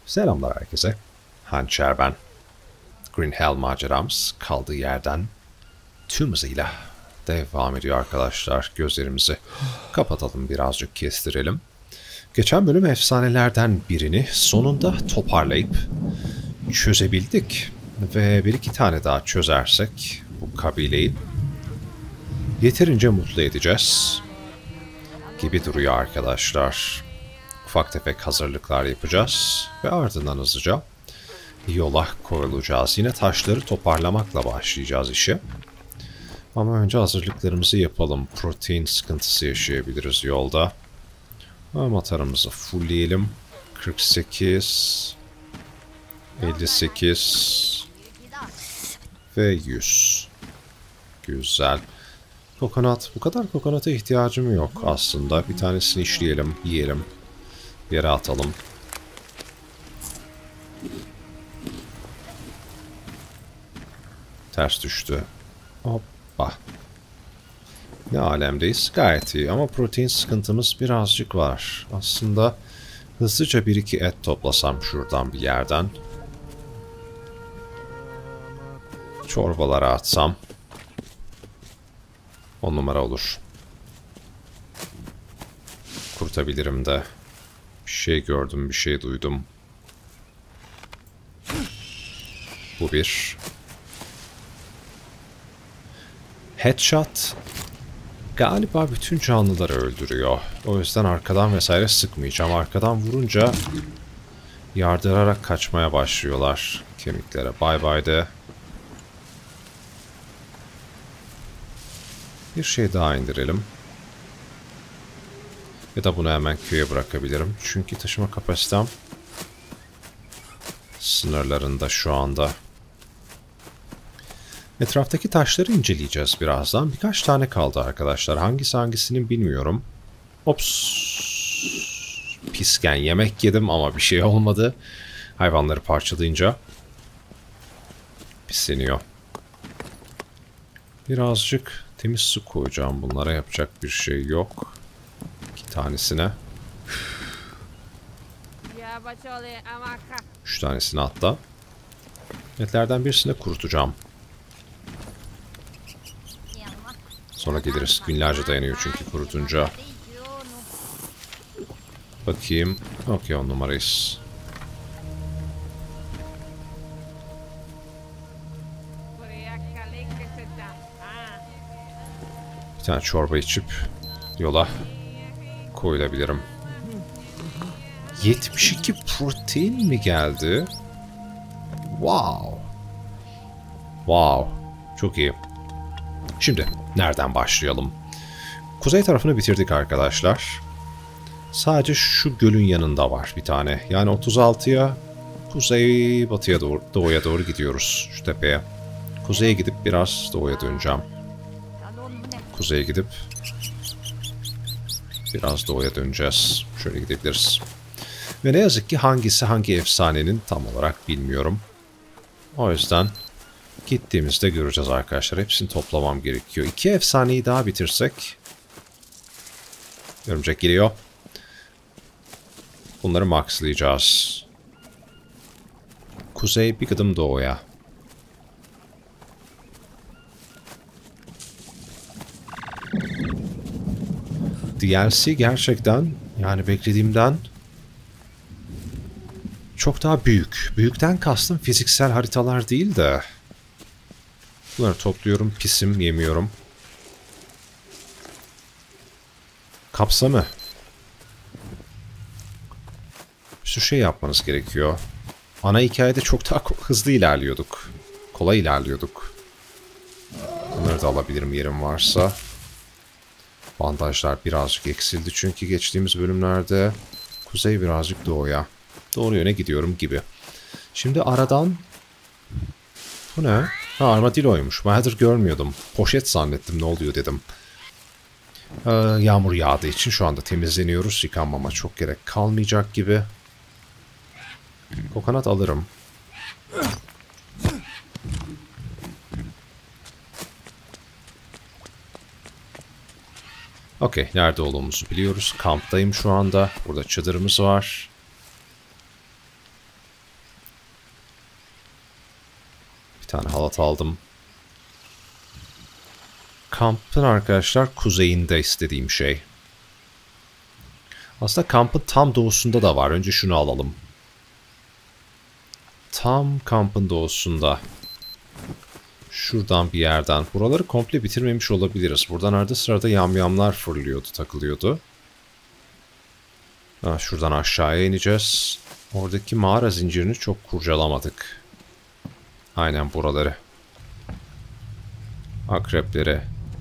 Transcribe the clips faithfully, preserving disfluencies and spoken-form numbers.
Selamlar herkese. Hançer ben. Green Hell maceramız kaldığı yerden tüm hızıyla devam ediyor arkadaşlar. Gözlerimizi kapatalım, birazcık kestirelim. Geçen bölüm efsanelerden birini sonunda toparlayıp çözebildik. Ve bir iki tane daha çözersek bu kabileyi yeterince mutlu edeceğiz gibi duruyor arkadaşlar. Ufak tefek hazırlıklar yapacağız ve ardından hızlıca yola koyulacağız. Yine taşları toparlamakla başlayacağız işe. Ama önce hazırlıklarımızı yapalım. Protein sıkıntısı yaşayabiliriz yolda. Matarımızı fullleyelim. kırk sekiz, elli sekiz ve yüz. Güzel. Kokonat. Bu kadar kokonata ihtiyacım yok aslında. Bir tanesini işleyelim, yiyelim. Yere atalım. Ters düştü. Hoppa. Ne alemdeyiz? Gayet iyi ama protein sıkıntımız birazcık var. Aslında hızlıca bir iki et toplasam şuradan bir yerden. Çorbalara atsam on numara olur. Kurtabilirim de. Bir şey gördüm, bir şey duydum. Bu bir. Headshot galiba bütün canlıları öldürüyor. O yüzden arkadan vesaire sıkmayacağım. Arkadan vurunca yardırarak kaçmaya başlıyorlar kemiklere. Bay bay de. Bir şey daha indirelim. Ya da bunu hemen köye bırakabilirim. Çünkü taşıma kapasitem sınırlarında şu anda. Etraftaki taşları inceleyeceğiz birazdan. Birkaç tane kaldı arkadaşlar. Hangisi hangisini bilmiyorum. Ops. Pisken yemek yedim ama bir şey olmadı. Hayvanları parçalayınca pisleniyor. Birazcık temiz su koyacağım. Bunlara yapacak bir şey yok. İki tanesine. Üç tanesini hatta. Etlerden birisini kurutacağım. Sonra geliriz. Günlerce dayanıyor çünkü kurutunca. Bakayım. Okey, on numarayız. Bir tane çorba içip yola koyulabilirim. yetmiş iki protein mi geldi? Wow. Wow. Çok iyi. Şimdi nereden başlayalım? Kuzey tarafını bitirdik arkadaşlar. Sadece şu gölün yanında var bir tane. Yani otuz altıya kuzey batıya doğru, doğuya doğru gidiyoruz şu tepeye. Kuzeye gidip biraz doğuya döneceğim. Kuzeye gidip biraz doğuya döneceğiz. Şöyle gidebiliriz. Ve ne yazık ki hangisi hangi efsanenin tam olarak bilmiyorum. O yüzden gittiğimizde göreceğiz arkadaşlar. Hepsini toplamam gerekiyor. İki efsaneyi daha bitirsek. Örümcek geliyor. Bunları maxlayacağız. Kuzey bir gıdım doğuya. D L C gerçekten yani beklediğimden çok daha büyük. Büyükten kastım fiziksel haritalar değil de. Bunları topluyorum. Pisim yemiyorum. Kapsamı. Bir sürü şey yapmanız gerekiyor. Ana hikayede çok daha hızlı ilerliyorduk. Kolay ilerliyorduk. Bunları da alabilirim yerim varsa. Bandajlar birazcık eksildi çünkü geçtiğimiz bölümlerde kuzey birazcık doğuya. Doğru yöne gidiyorum gibi. Şimdi aradan... Bu ne? Ha, armadilloymuş. Bayağıdır görmüyordum. Poşet zannettim, ne oluyor dedim. Ee, yağmur yağdığı için şu anda temizleniyoruz. Yıkanmama çok gerek kalmayacak gibi. Kokonat alırım. Okey, nerede olduğumuzu biliyoruz. Kamptayım şu anda. Burada çadırımız var. tane halat aldım. Kampın arkadaşlar kuzeyinde istediğim şey. Aslında kampın tam doğusunda da var. Önce şunu alalım. Tam kampın doğusunda. Şuradan bir yerden. Buraları komple bitirmemiş olabiliriz. Buradan arada sırada yamyamlar fırlıyordu, takılıyordu. Ha, şuradan aşağıya ineceğiz. Oradaki mağara zincirini çok kurcalamadık. Aynen buraları. Akrepleri.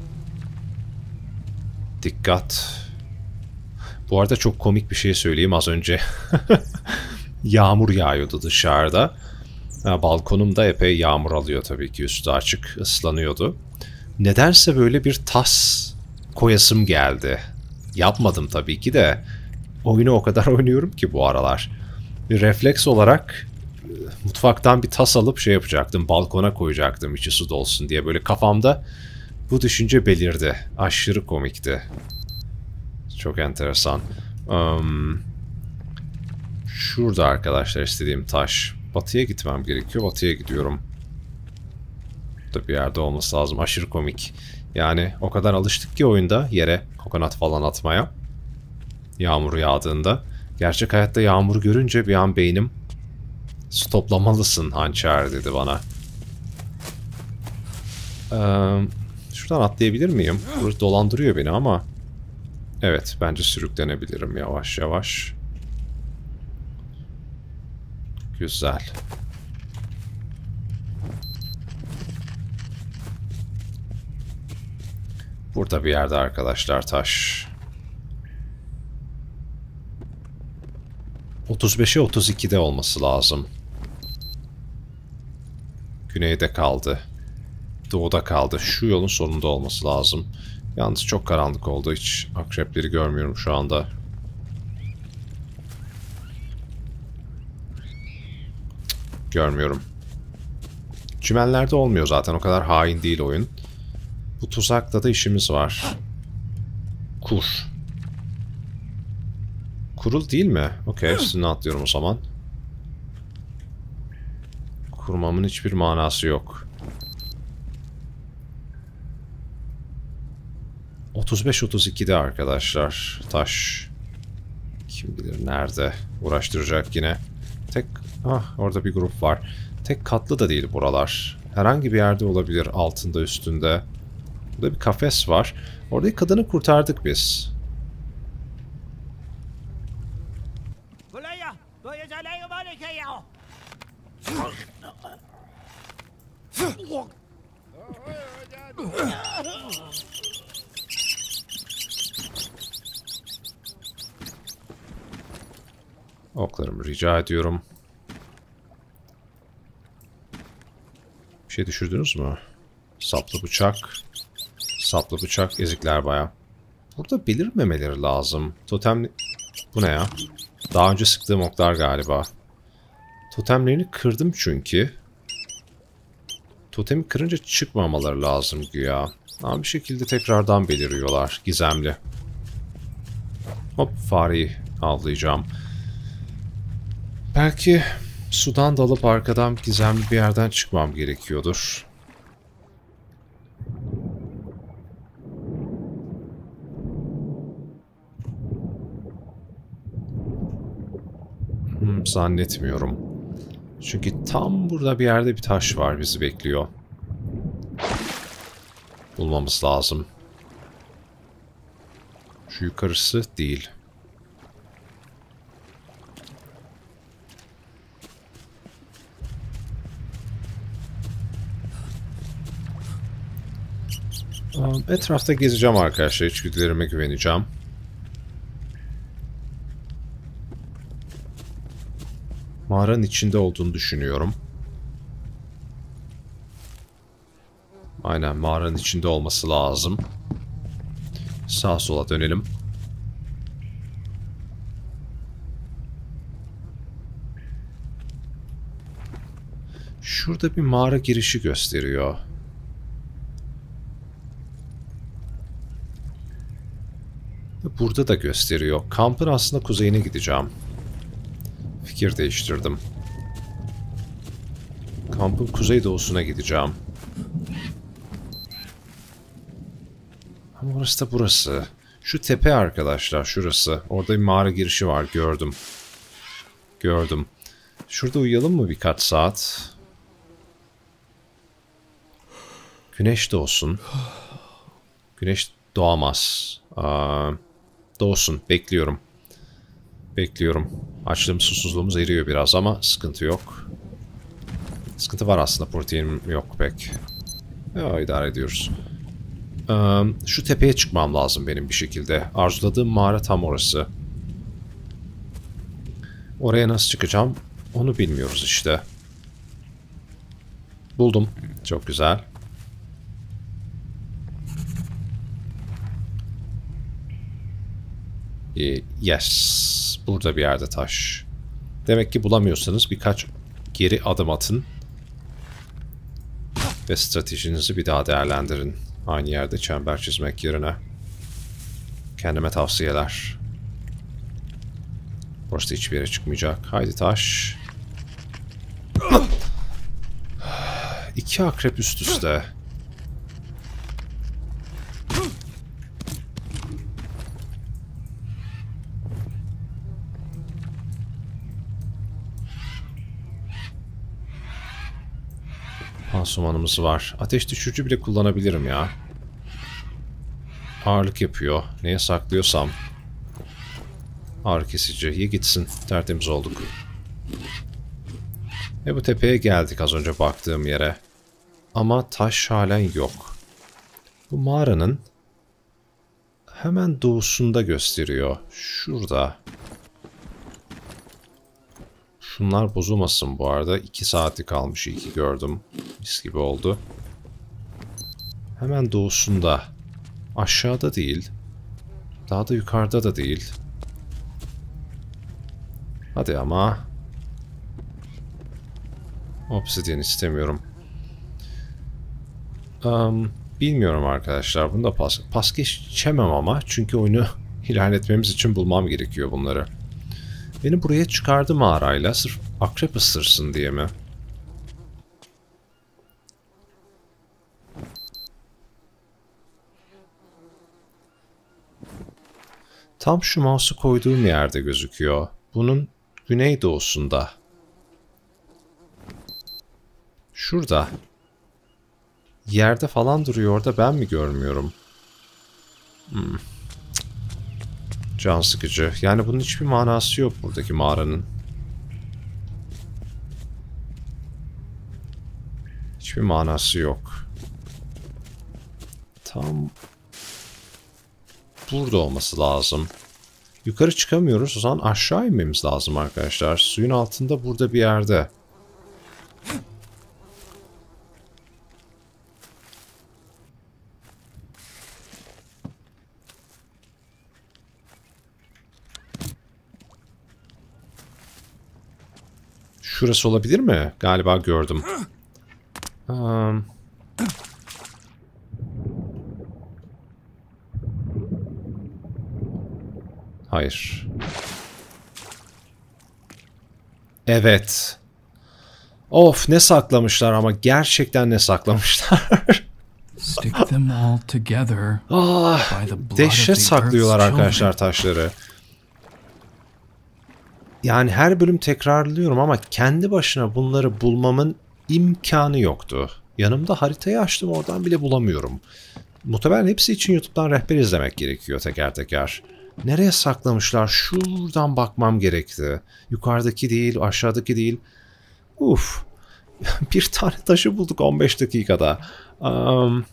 Dikkat. Bu arada çok komik bir şey söyleyeyim az önce. Yağmur yağıyordu dışarıda. Ha, balkonumda epey yağmur alıyor tabii ki, üstü açık, ıslanıyordu. Nedense böyle bir tas koyasım geldi. Yapmadım tabii ki de. Oyunu o kadar oynuyorum ki bu aralar. Bir refleks olarak mutfaktan bir tas alıp şey yapacaktım, balkona koyacaktım içi su dolsun diye. Böyle kafamda bu düşünce belirdi. Aşırı komikti. Çok enteresan. Um, şurada arkadaşlar istediğim taş. Batıya gitmem gerekiyor. Batıya gidiyorum. Burada bir yerde olması lazım. Aşırı komik. Yani o kadar alıştık ki oyunda yere kokonat falan atmaya. Yağmur yağdığında. Gerçek hayatta yağmur görünce bir an beynim stoplamalısın hançer dedi bana. Ee, şuradan atlayabilir miyim? Burası dolandırıyor beni ama. Evet, bence sürüklenebilirim yavaş yavaş. Güzel. Burada bir yerde arkadaşlar taş. otuz beşe otuz ikide olması lazım. Güneyde kaldı. Doğuda kaldı. Şu yolun sonunda olması lazım. Yalnız çok karanlık oldu. Hiç akrepleri görmüyorum şu anda. Görmüyorum. Çimenlerde olmuyor zaten. O kadar hain değil oyun. Bu tuzakta da işimiz var. Kur. Kurul değil mi? Okey. Üstüne atlıyorum o zaman. Kurmamın hiçbir manası yok. otuz beş otuz ikide arkadaşlar. Taş. Kim bilir nerede. Uğraştıracak yine. Tek... Ah, orada bir grup var. Tek katlı da değil buralar. Herhangi bir yerde olabilir. Altında, üstünde. Burada bir kafes var. Oradaki kadını kurtardık biz. Oklarımı rica ediyorum. Bir şey düşürdünüz mü? Saplı bıçak. Saplı bıçak ezikler bayağı. Burada belirmemeleri lazım. Totem... Bu ne ya? Daha önce sıktığım oklar galiba. Totemlerini kırdım çünkü. Totemi kırınca çıkmamaları lazım güya. Ama bir şekilde tekrardan beliriyorlar. Gizemli. Hop, fareyi avlayacağım. Belki sudan dalıp arkadan gizemli bir yerden çıkmam gerekiyordur. Hmm, zannetmiyorum. Çünkü tam burada bir yerde bir taş var, bizi bekliyor. Bulmamız lazım. Şu yukarısı değil. Etrafta gezeceğim arkadaşlar. İçgüdülerime güveneceğim. Mağaranın içinde olduğunu düşünüyorum. Aynen, mağaranın içinde olması lazım. Sağa sola dönelim. Şurada bir mağara girişi gösteriyor. Burada da gösteriyor. Kampın aslında kuzeyine gideceğim. Fikir değiştirdim. Kampın kuzeydoğusuna gideceğim. Ama orası da burası. Şu tepe arkadaşlar, şurası. Orada bir mağara girişi var, gördüm. Gördüm. Şurada uyuyalım mı birkaç saat? Güneş doğsun. Güneş doğamaz. Aa, doğsun. Bekliyorum. Bekliyorum. Açlığım, susuzluğumuz eriyor biraz ama sıkıntı yok. Sıkıntı var aslında. Proteinim yok pek. Ya, idare ediyoruz. Ee, şu tepeye çıkmam lazım benim bir şekilde. Arzuladığım mağara tam orası. Oraya nasıl çıkacağım onu bilmiyoruz işte. Buldum. Çok güzel. Ee, yes. Burada bir yerde taş. Demek ki bulamıyorsanız birkaç geri adım atın. Ve stratejinizi bir daha değerlendirin. Aynı yerde çember çizmek yerine. Kendime tavsiyeler. Burası hiçbir yere çıkmayacak. Haydi taş. İki akrep üst üste. Pansumanımız var. Ateş düşürücü bile kullanabilirim ya. Ağırlık yapıyor. Neye saklıyorsam. Ağrı kesici. İyi gitsin. Tertemiz olduk. Ve bu tepeye geldik az önce baktığım yere. Ama taş halen yok. Bu mağaranın hemen doğusunda gösteriyor. Şurada. Şunlar bozulmasın bu arada. iki saati kalmış. İyi ki gördüm. Mis gibi oldu. Hemen doğusunda. Aşağıda değil. Daha da yukarıda da değil. Hadi ama. Obsidian istemiyorum. Um, bilmiyorum arkadaşlar. Bunu da pas, pas geçemem ama. Çünkü oyunu ilerletmemiz için bulmam gerekiyor bunları. Beni buraya çıkardı mağarayla. Sırf akrep ısırsın diye mi? Tam şu mouse'u koyduğum yerde gözüküyor. Bunun güneydoğusunda. Şurada. Yerde falan duruyor orada, ben mi görmüyorum? Hmm. Can sıkıcı. Yani bunun hiçbir manası yok buradaki mağaranın. Hiçbir manası yok. Tam burada olması lazım. Yukarı çıkamıyoruz. O zaman aşağı inmemiz lazım arkadaşlar. Suyun altında burada bir yerde. Şurası olabilir mi? Galiba gördüm. Um. Hayır. Evet. Of, ne saklamışlar ama gerçekten ne saklamışlar. Stick them all together. Ah, dehşet saklıyorlar arkadaşlar taşları. Yani her bölüm tekrarlıyorum ama kendi başına bunları bulmamın imkanı yoktu. Yanımda haritayı açtım, oradan bile bulamıyorum. Muhtemelen hepsi için YouTube'dan rehber izlemek gerekiyor teker teker. Nereye saklamışlar? Şuradan bakmam gerekti. Yukarıdaki değil, aşağıdaki değil. Uf. Bir tane taşı bulduk on beş dakikada. Um,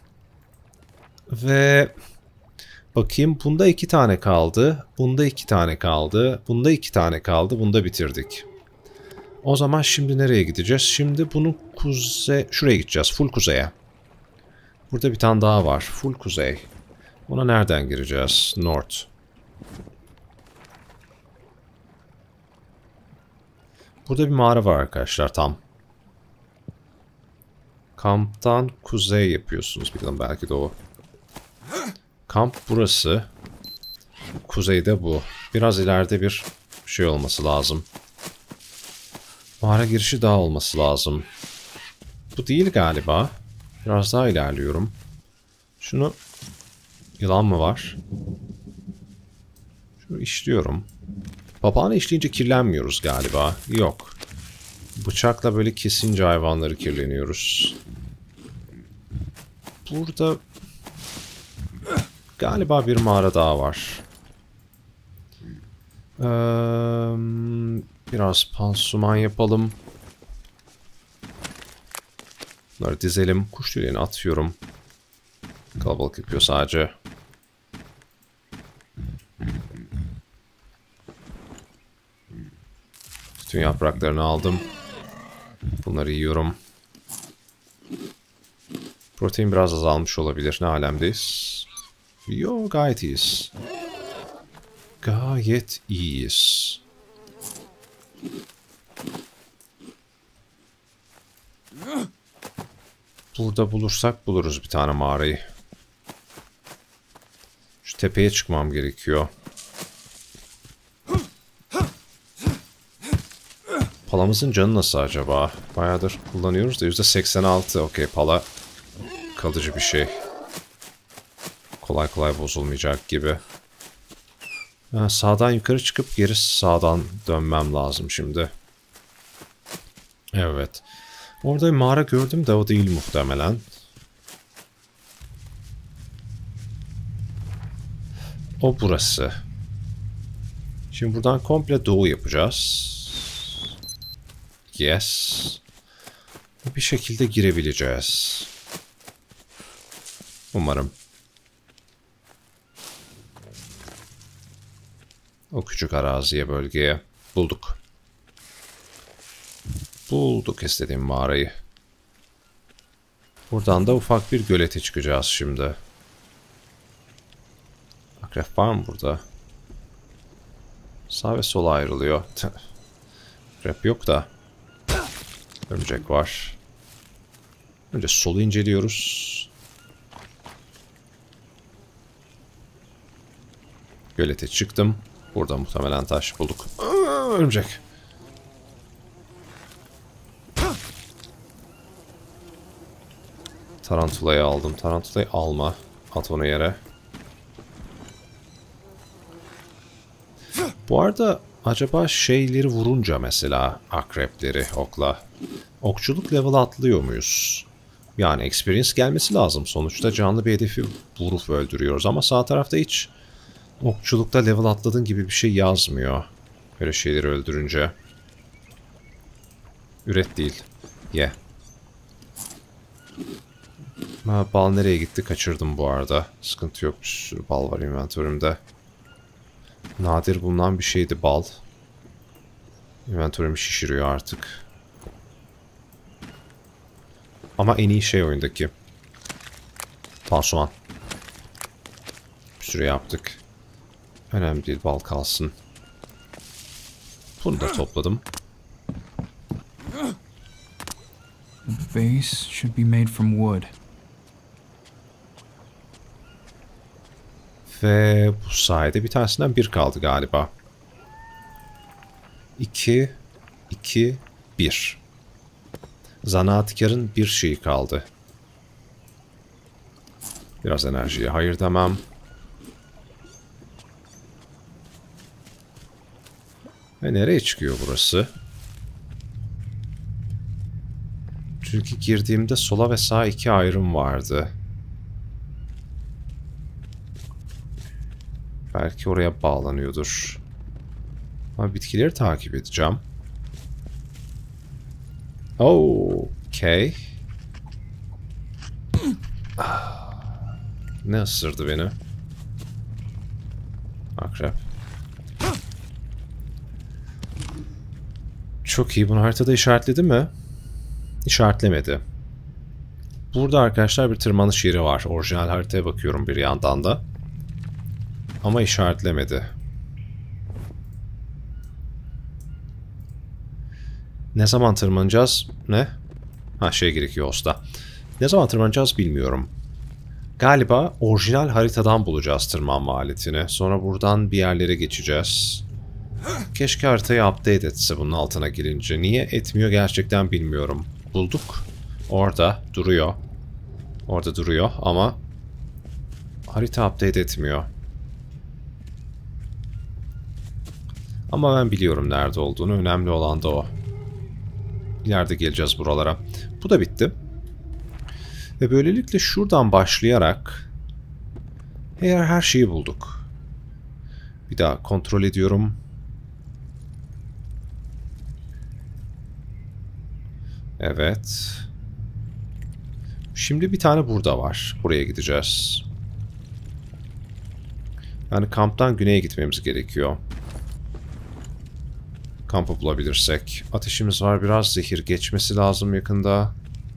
ve bakayım, bunda iki tane kaldı. Bunda iki tane kaldı. Bunda iki tane kaldı. Bunda bitirdik. O zaman şimdi nereye gideceğiz? Şimdi bunu kuzey... Şuraya gideceğiz. Full kuzeye. Burada bir tane daha var. Full kuzey. Ona nereden gireceğiz? North. Burada bir mağara var arkadaşlar tam. Kamptan kuzey yapıyorsunuz. Bilmiyorum, belki de o. Kamp burası. Kuzeyde bu. Biraz ileride bir şey olması lazım. Mağara girişi daha olması lazım. bu değil galiba. Biraz daha ilerliyorum. Şunu... Yılan mı var? Şunu işliyorum. Papağanı işleyince kirlenmiyoruz galiba. Yok. Bıçakla böyle kesince hayvanları kirleniyoruz. Burada... Galiba bir mağara daha var. Ee, biraz pansuman yapalım. Bunları dizelim. Kuş tüylerini atıyorum. Kalabalık yapıyor sadece. Bütün yapraklarını aldım. Bunları yiyorum. Protein biraz azalmış olabilir. Ne alemdeyiz? Yo, gayet iyiyiz. Gayet iyiyiz. Burada bulursak buluruz bir tane mağarayı. Şu tepeye çıkmam gerekiyor. Palamızın canı nasıl acaba? Bayağıdır kullanıyoruz da yüzde seksen altı. Okey, pala kalıcı bir şey. Kolay kolay bozulmayacak gibi. Ha, sağdan yukarı çıkıp geri sağdan dönmem lazım şimdi. Evet. Orada bir mağara gördüm de o değil muhtemelen. O burası. Şimdi buradan komple doğu yapacağız. Yes. Bir şekilde girebileceğiz. Umarım. O küçük araziye, bölgeye bulduk. Bulduk istediğim mağarayı. Buradan da ufak bir gölete çıkacağız şimdi. Akrep var mı burada? Sağ ve sola ayrılıyor. Akrep yok da. Örümcek var. Önce solu inceliyoruz. Gölete çıktım. Burada muhtemelen taş bulduk. Aa, örümcek. Tarantulayı aldım. Tarantulayı alma. At onu yere. Bu arada acaba şeyleri vurunca mesela akrepleri okla okçuluk level atlıyor muyuz? Yani experience gelmesi lazım. Sonuçta canlı bir hedefi vurup öldürüyoruz ama sağ tarafta hiç okçulukta level atladığın gibi bir şey yazmıyor. Böyle şeyleri öldürünce. Üret değil. Ye. Yeah. Ha, bal nereye gitti? Kaçırdım bu arada. Sıkıntı yok. Bir sürü bal var inventörümde. Nadir bulunan bir şeydi bal. Inventörümü şişiriyor artık. Ama en iyi şey oyundaki. Pansuman. Bir sürü yaptık. Önemli değil, bal kalsın. Bunu da topladım. The vase should be made from wood. Ve bu sayede bir tanesinden bir kaldı galiba. İki, iki, bir. Zanaatkarın bir şeyi kaldı. Biraz enerjiye hayır demem. Ve nereye çıkıyor burası? Çünkü girdiğimde sola ve sağa iki ayrım vardı. Belki oraya bağlanıyordur. Ama bitkileri takip edeceğim. Okay. Ne ısırdı beni? Akrep. Çok iyi. Bunu haritada işaretledi mi? İşaretlemedi. Burada arkadaşlar bir tırmanış yeri var. Orijinal haritaya bakıyorum bir yandan da. Ama işaretlemedi. Ne zaman tırmanacağız? Ne? Ha, şey gerekiyor usta. Ne zaman tırmanacağız bilmiyorum. Galiba orijinal haritadan bulacağız tırmanma aletini. Sonra buradan bir yerlere geçeceğiz. Keşke haritayı update etse bunun altına girince. Niye etmiyor gerçekten bilmiyorum. Bulduk. Orada duruyor. Orada duruyor ama harita update etmiyor. Ama ben biliyorum nerede olduğunu. Önemli olan da o. İleride geleceğiz buralara. Bu da bitti. Ve böylelikle şuradan başlayarak eğer her şeyi bulduk. Bir daha kontrol ediyorum. Evet. Şimdi bir tane burada var. Buraya gideceğiz. Yani kamptan güneye gitmemiz gerekiyor. Kampı bulabilirsek. Ateşimiz var. Biraz zehir geçmesi lazım yakında.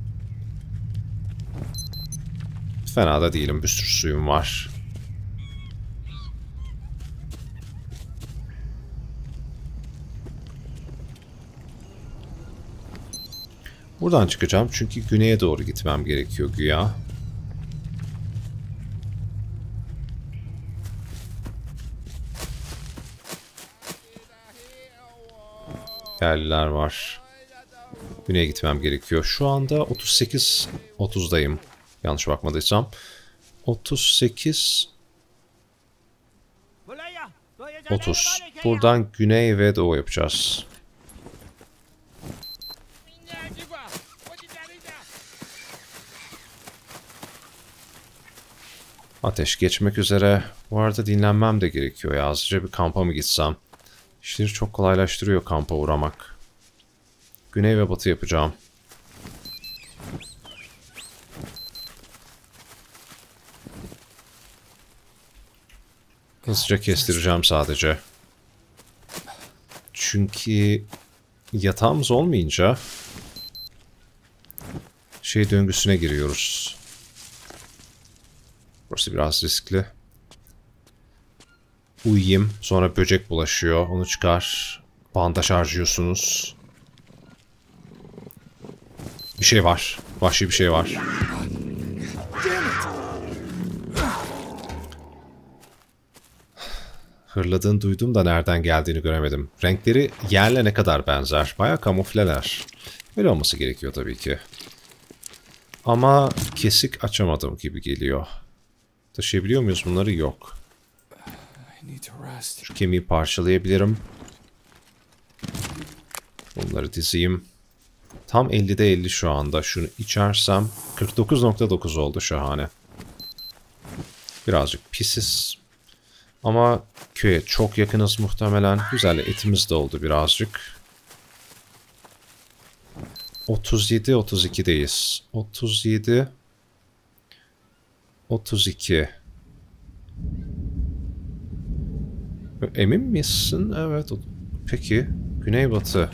Fena da değilim. Bir sürü suyum var. Buradan çıkacağım çünkü güneye doğru gitmem gerekiyor güya. Yerliler var. Güneye gitmem gerekiyor. Şu anda otuz sekiz otuzdayım. Yanlış bakmadıysam. otuz sekiz otuz. Buradan güney ve doğu yapacağız. Ateş geçmek üzere. Bu arada dinlenmem de gerekiyor ya. Azıcık bir kampa mı gitsem? İşleri çok kolaylaştırıyor kampa uğramak. Güney ve batı yapacağım. Hızlıca kestireceğim sadece. Çünkü yatağımız olmayınca şey döngüsüne giriyoruz. Burası biraz riskli. Uyuyayım. Sonra böcek bulaşıyor. Onu çıkar. Bandaj harcıyorsunuz. Bir şey var. Vahşi bir şey var. Hırladığını duydum da nereden geldiğini göremedim. Renkleri yerle ne kadar benzer. Bayağı kamufleler. Böyle olması gerekiyor tabii ki. Ama kesik açamadım gibi geliyor. Taşıyabiliyor muyuz bunları? Yok. Şu kemiği parçalayabilirim. Bunları dizeyim. Tam ellide elli şu anda. Şunu içersem kırk dokuz nokta dokuz oldu, şahane. Birazcık pisiz. Ama köye çok yakınız muhtemelen. Güzel, etimiz de oldu birazcık. otuz yedi otuz iki'deyiz. otuz yedi otuz iki. Emin misin? Evet. Peki. Güneybatı.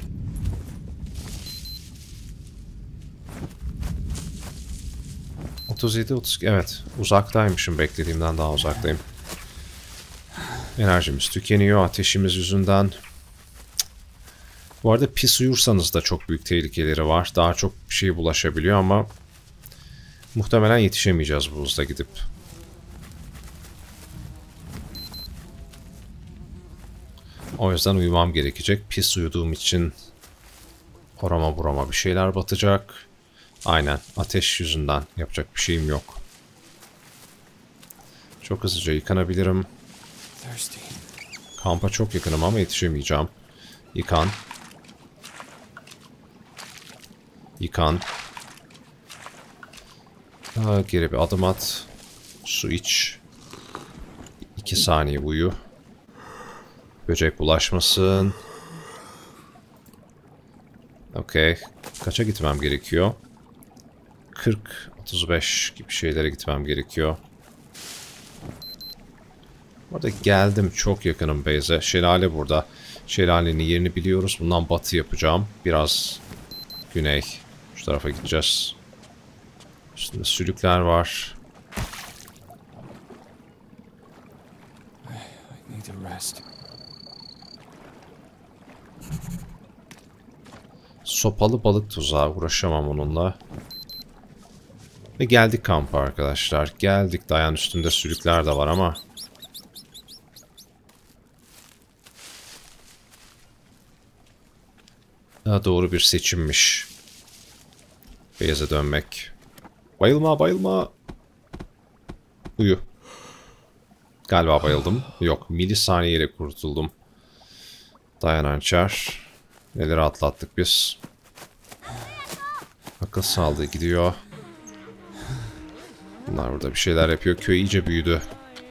otuz yedi otuz iki. Evet. Uzaktaymışım. Beklediğimden daha uzaktayım. Enerjimiz tükeniyor ateşimiz yüzünden. Bu arada pis uyursanız da çok büyük tehlikeleri var. Daha çok bir şey bulaşabiliyor ama muhtemelen yetişemeyeceğiz bu hızla gidip. O yüzden uyumam gerekecek. Pis uyuduğum için orama burama bir şeyler batacak. Aynen. Ateş yüzünden yapacak bir şeyim yok. Çok hızlıca yıkanabilirim. Kampa çok yakınım ama yetişemeyeceğim. Yıkan. Yıkan. Daha geri bir adım at. Su iç. iki saniye uyu. Böcek bulaşmasın. Okey. Kaça gitmem gerekiyor? kırk otuz beş gibi şeylere gitmem gerekiyor. Orada geldim. Çok yakınım base'e. Şelale burada. Şelalenin yerini biliyoruz. Bundan batı yapacağım. Biraz güney. Şu tarafa gideceğiz. Üstünde sülükler var. Sopalı balık tuzağı. Uğraşamam onunla. Ve geldik kampa arkadaşlar. Geldik. Dayan üstünde sülükler de var ama. Daha doğru bir seçimmiş. Base'e dönmek. Bayılma bayılma. Uyu. Galiba bayıldım. Yok, milisaniyeyle kurtuldum. Dayan hançer. Neleri atlattık biz. Akıl sağlığı gidiyor. Bunlar burada bir şeyler yapıyor. Köy iyice büyüdü.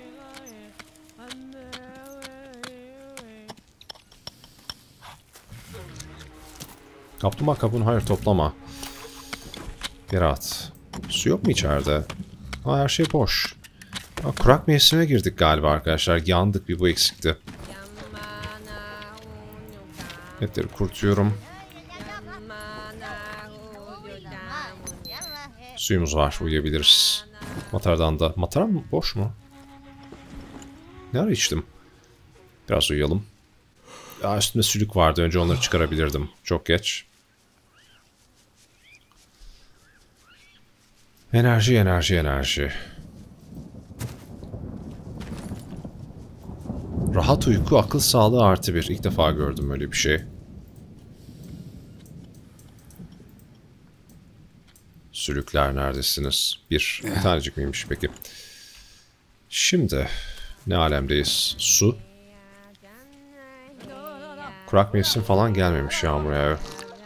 Kaplumbağa kabuğunu hayır toplama. Geri at. Su yok mu içeride? Ha, her şey boş. Ha, kurak mevsimine girdik galiba arkadaşlar. Yandık, bir bu eksikti. Etleri kurtuyorum. Suyumuz var, uyuyabiliriz. Matardan da. Mataram mı? Boş mu? Ne ara içtim? Biraz uyuyalım. Ya üstünde sülük vardı. Önce onları çıkarabilirdim. Çok geç. Enerji, enerji, enerji. Rahat uyku, akıl sağlığı artı bir. İlk defa gördüm öyle bir şey. Sülükler neredesiniz? Bir. Bir tanecik miymiş peki? Şimdi ne alemdeyiz? Su. Kurak mevsim falan gelmemiş yağmur ya.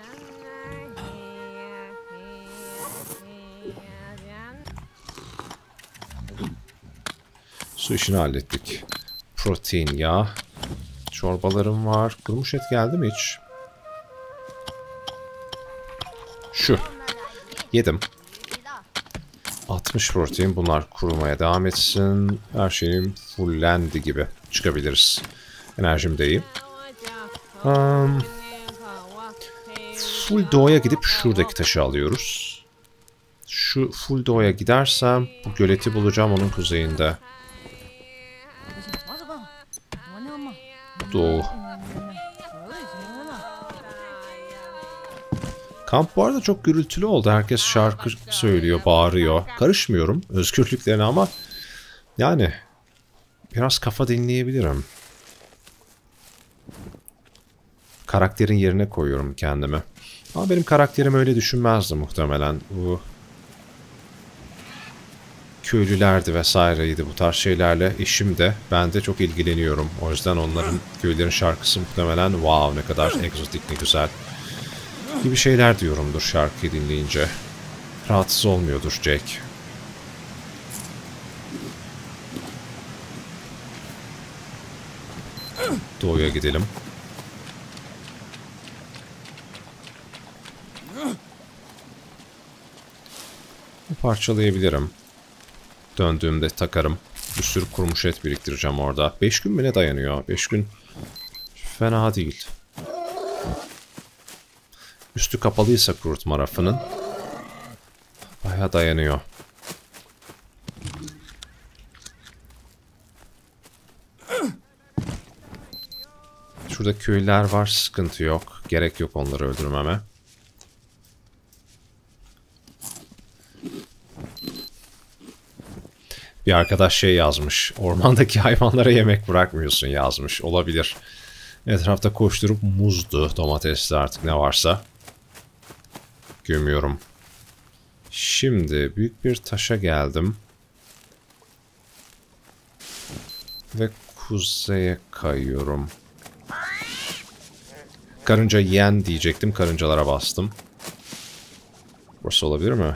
Su işini hallettik. Protein, yağ. Çorbalarım var. Kurumuş et geldi mi hiç? Şu. Yedim. altmış protein. Bunlar kurumaya devam etsin. Her şeyim fullendi gibi. Çıkabiliriz. Enerjim de iyi. Um, full doğaya gidip şuradaki taşı alıyoruz. Şu full doğaya gidersem bu göleti bulacağım onun kuzeyinde. Doğu. Kamp bu arada çok gürültülü oldu. Herkes şarkı söylüyor, bağırıyor. Karışmıyorum özgürlüklerine ama yani biraz kafa dinleyebilirim. Karakterin yerine koyuyorum kendimi. Ama benim karakterim öyle düşünmezdi muhtemelen. Bu köylülerdi vesaireydi, bu tarz şeylerle. Eşim de, ben de çok ilgileniyorum. O yüzden onların, köylerin şarkısı muhtemelen wow ne kadar egzotik, ne güzel gibi şeyler diyorumdur şarkıyı dinleyince. Rahatsız olmuyordur Jack. Doğuya gidelim. Parçalayabilirim. Döndüğümde takarım. Bir sürü kurumuş et biriktireceğim orada. beş gün mü ne dayanıyor? beş gün fena değil. Üstü kapalıysa kurutma rafının bayağı dayanıyor. Şurada köyler var, sıkıntı yok. Gerek yok onları öldürmeme. Bir arkadaş şey yazmış. Ormandaki hayvanlara yemek bırakmıyorsun yazmış. Olabilir. Etrafta koşturup muzdu, domatesli artık ne varsa. Gömüyorum. Şimdi büyük bir taşa geldim. Ve kuzeye kayıyorum. Karınca yiyen diyecektim. Karıncalara bastım. Burası olabilir mi?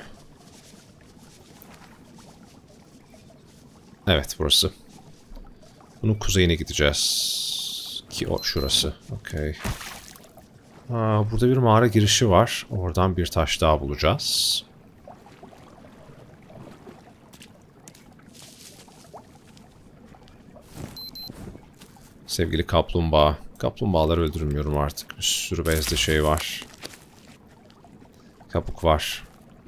Evet burası. Bunun kuzeyine gideceğiz. Ki o şurası. Okey. Burada bir mağara girişi var. Oradan bir taş daha bulacağız. Sevgili kaplumbağa. Kaplumbağaları öldürmüyorum artık. Bir sürü bezde şey var. Kabuk var.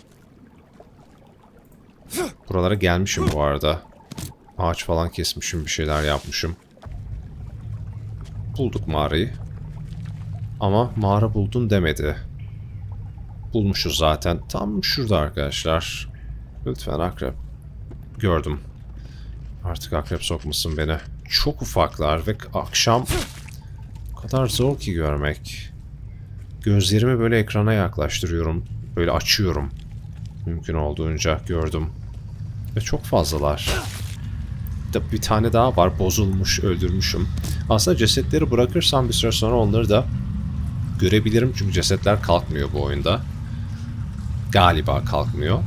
Buralara gelmişim bu arada. Ağaç falan kesmişim, bir şeyler yapmışım. Bulduk mağarayı. Ama mağara buldun demedi. Bulmuşuz zaten. Tam şurada arkadaşlar. Lütfen akrep. Gördüm. Artık akrep sokmasın beni. Çok ufaklar ve akşam o kadar zor ki görmek. Gözlerimi böyle ekrana yaklaştırıyorum. Böyle açıyorum. Mümkün olduğunca gördüm. Ve çok fazlalar. Tabii bir tane daha var. Bozulmuş, öldürmüşüm. Aslında cesetleri bırakırsam bir süre sonra onları da görebilirim. Çünkü cesetler kalkmıyor bu oyunda. Galiba kalkmıyor.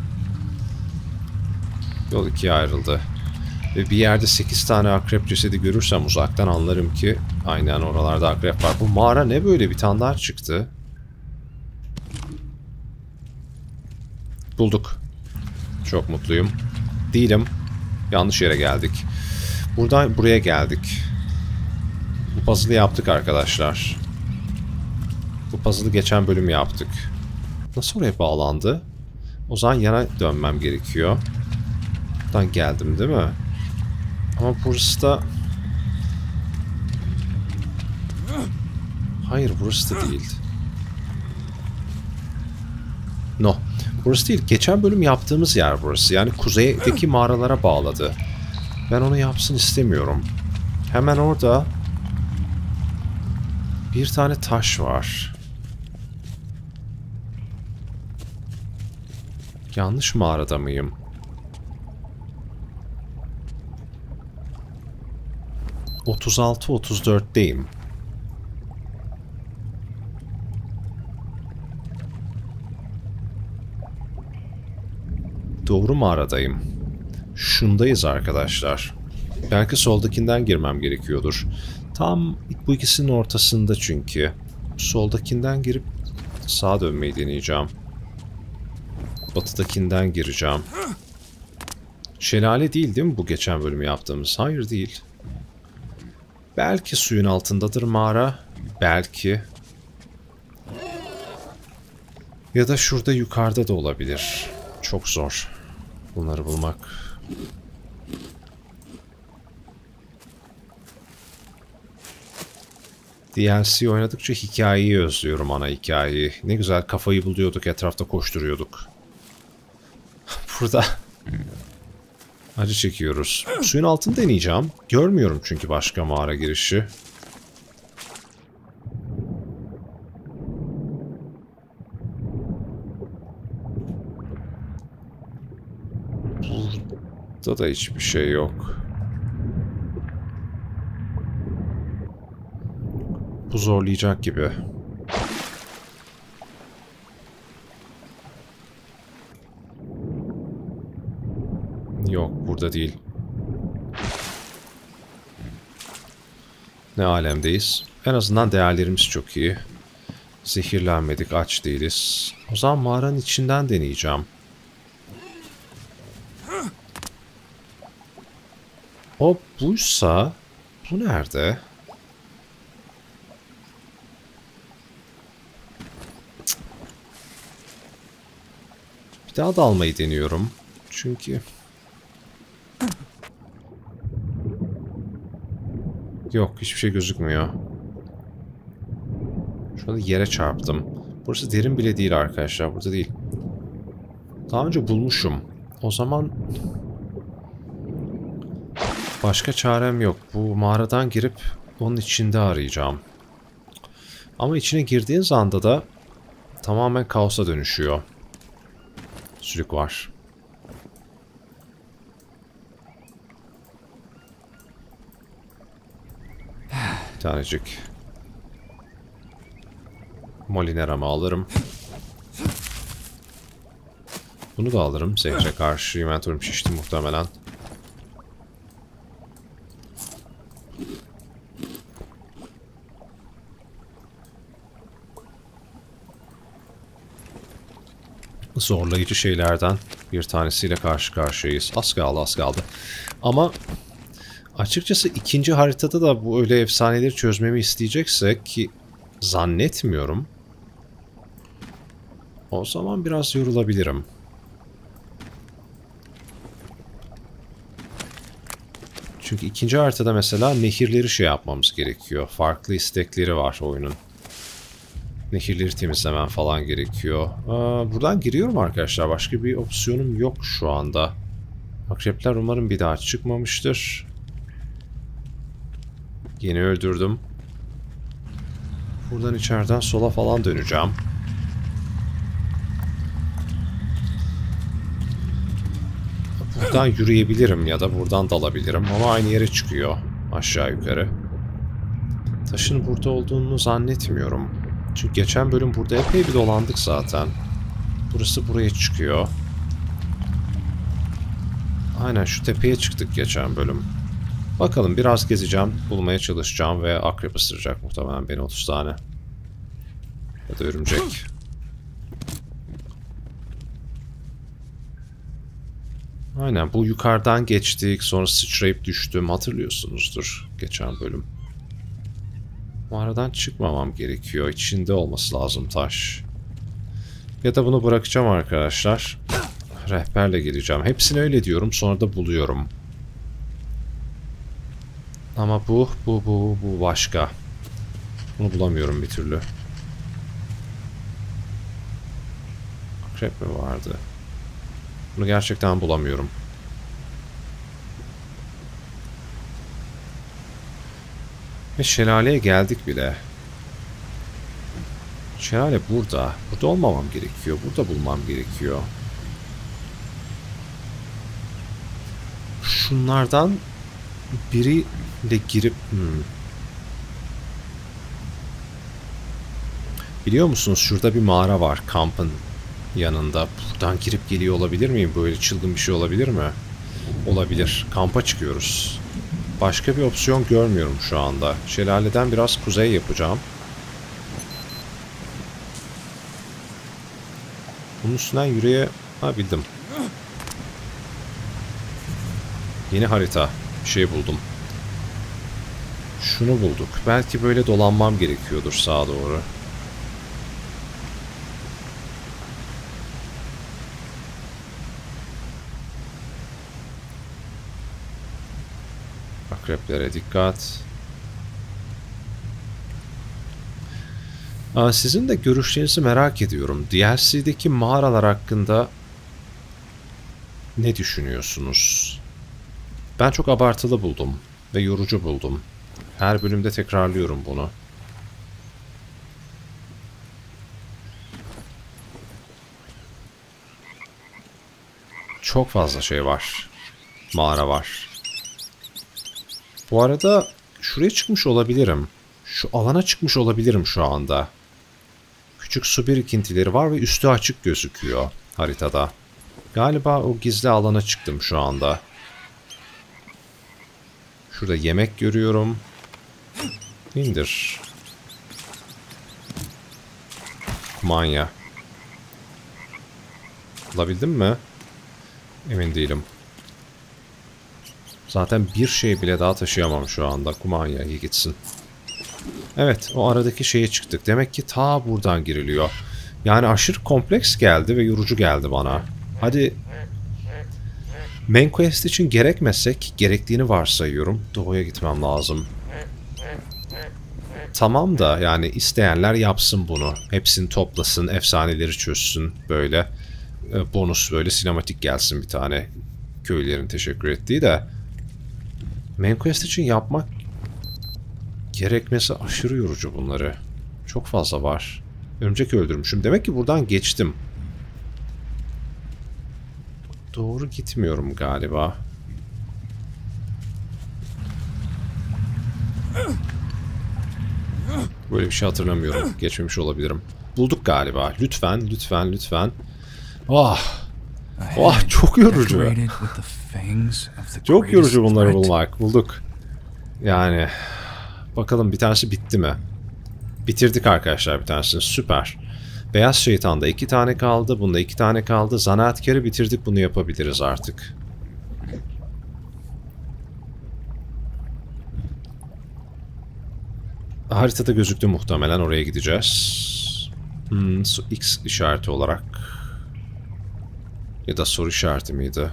Yol ikiye ayrıldı. Ve bir yerde sekiz tane akrep cesedi görürsem uzaktan anlarım ki aynen oralarda akrep var. Bu mağara ne böyle? Bir tane daha çıktı. Bulduk. Çok mutluyum. Değilim. Yanlış yere geldik. Buradan buraya geldik. Bu puzzle'ı yaptık arkadaşlar. Bu puzzle'ı geçen bölüm yaptık. Nasıl oraya bağlandı? O zaman yana dönmem gerekiyor. Buradan geldim değil mi? Ama burası da... Hayır, burası da değil. No. Burası değil. Geçen bölüm yaptığımız yer burası. Yani kuzeydeki mağaralara bağladı. Ben onu yapsın istemiyorum. Hemen orada bir tane taş var. Yanlış mağarada mıyım? otuz altı otuz dörtteyim. Doğru mağaradayım. Şundayız arkadaşlar. Belki soldakinden girmem gerekiyordur. Tam bu ikisinin ortasında çünkü. Soldakinden girip sağa dönmeyi deneyeceğim. Batıdakinden gireceğim. Şelale değil değil mi bu geçen bölümü yaptığımız? Hayır değil. Belki suyun altındadır mağara. Belki. Ya da şurada yukarıda da olabilir. Çok zor bunları bulmak. D L C oynadıkça hikayeyi özlüyorum, ana hikayeyi. Ne güzel kafayı buluyorduk, etrafta koşturuyorduk. Burada acı çekiyoruz. Suyun altını deneyeceğim. Görmüyorum çünkü başka mağara girişi. Burada da hiçbir şey yok. Bu zorlayacak gibi. Yok, burada değil. Ne alemdeyiz. En azından değerlerimiz çok iyi. Zehirlenmedik, aç değiliz. O zaman mağaranın içinden deneyeceğim. O buysa... Bu nerede? Bir daha dalmayı deniyorum. Çünkü... Yok, hiçbir şey gözükmüyor. Şu anda yere çarptım. Burası derin bile değil arkadaşlar. Burada değil. Daha önce bulmuşum. O zaman... Başka çarem yok. Bu mağaradan girip onun içinde arayacağım. Ama içine girdiğiniz anda da tamamen kaosa dönüşüyor. Sülük var. Bir tanecik. Molinera'mı alırım. Bunu da alırım. Zehre karşı inventörüm şişti muhtemelen. Zorlayıcı şeylerden bir tanesiyle karşı karşıyayız. Az kaldı, az kaldı. Ama açıkçası ikinci haritada da bu öyle efsaneleri çözmemi isteyecekse, ki zannetmiyorum, o zaman biraz yorulabilirim. Çünkü ikinci haritada mesela nehirleri şey yapmamız gerekiyor. Farklı istekleri var oyunun. Nehirleri temizlemem falan gerekiyor. Aa, buradan giriyorum arkadaşlar. Başka bir opsiyonum yok şu anda. Akrepler umarım bir daha çıkmamıştır. Yeni öldürdüm. Buradan içeriden sola falan döneceğim. buradan yürüyebilirim ya da buradan dalabilirim ama aynı yere çıkıyor aşağı yukarı. Taşın burada olduğunu zannetmiyorum. Çünkü geçen bölüm burada epey bir dolandık zaten. Burası buraya çıkıyor. Aynen şu tepeye çıktık geçen bölüm. Bakalım biraz gezeceğim, bulmaya çalışacağım ve akrep ısıracak muhtemelen beni otuz tane. Ya da örümcek. Aynen bu yukarıdan geçtik, sonra sıçrayıp düştüm, hatırlıyorsunuzdur geçen bölüm. Mağaradan çıkmamam gerekiyor, içinde olması lazım taş. Ya da bunu bırakacağım arkadaşlar. Rehberle geleceğim. Hepsini öyle diyorum, sonra da buluyorum. Ama bu, bu, bu, bu başka. Bunu bulamıyorum bir türlü. Akrep mi vardı? Bunu gerçekten bulamıyorum. Ve şelaleye geldik bile. Şelale burada. Burada olmamam gerekiyor. Burada bulmam gerekiyor. Şunlardan biriyle girip... Hmm. Biliyor musunuz? Şurada bir mağara var kampın yanında. Buradan girip geliyor olabilir miyim? Böyle çılgın bir şey olabilir mi? Olabilir. Kampa çıkıyoruz. Başka bir opsiyon görmüyorum şu anda. Şelaleden biraz kuzey yapacağım. Bunun üstünden yürüye... Ha bildim. Yeni harita. Bir şey buldum. Şunu bulduk. Belki böyle dolanmam gerekiyordur sağa doğru. Akreplere dikkat. Aa, sizin de görüşlerinizi merak ediyorum. D L C'deki mağaralar hakkında ne düşünüyorsunuz? Ben çok abartılı buldum ve yorucu buldum. Her bölümde tekrarlıyorum bunu. Çok fazla şey var. Mağara var. Bu arada şuraya çıkmış olabilirim. Şu alana çıkmış olabilirim şu anda. Küçük su birikintileri var ve üstü açık gözüküyor haritada. Galiba o gizli alana çıktım şu anda. Şurada yemek görüyorum. İndir. Kumanya. Bulabildim mi? Emin değilim. Zaten bir şey bile daha taşıyamam şu anda. Kumanya iyi gitsin. Evet, o aradaki şeye çıktık. Demek ki ta buradan giriliyor. Yani aşırı kompleks geldi ve yorucu geldi bana. Hadi main quest için gerekmesek, gerektiğini varsayıyorum. Doğuya gitmem lazım. Tamam da yani isteyenler yapsın bunu. Hepsini toplasın, efsaneleri çözsün böyle. Bonus böyle sinematik gelsin bir tane. Köylülerin teşekkür ettiği de. Main quest için yapmak gerekmesi aşırı yorucu bunları. Çok fazla var. Örümcek öldürmüşüm. Demek ki buradan geçtim. Doğru gitmiyorum galiba. Böyle bir şey hatırlamıyorum. Geçmemiş olabilirim. Bulduk galiba. Lütfen, lütfen, lütfen. Ah! Ah, çok yorucu. Çok yorucu bunları bulmak. Bulduk. Yani... Bakalım bir tanesi bitti mi? Bitirdik arkadaşlar bir tanesini. Süper. Beyaz şeytanda iki tane kaldı. Bunda iki tane kaldı. Zanaatkarı bitirdik. Bunu yapabiliriz artık. Haritada gözüktü muhtemelen. Oraya gideceğiz. Hmm, X işareti olarak. Ya da soru işareti miydi?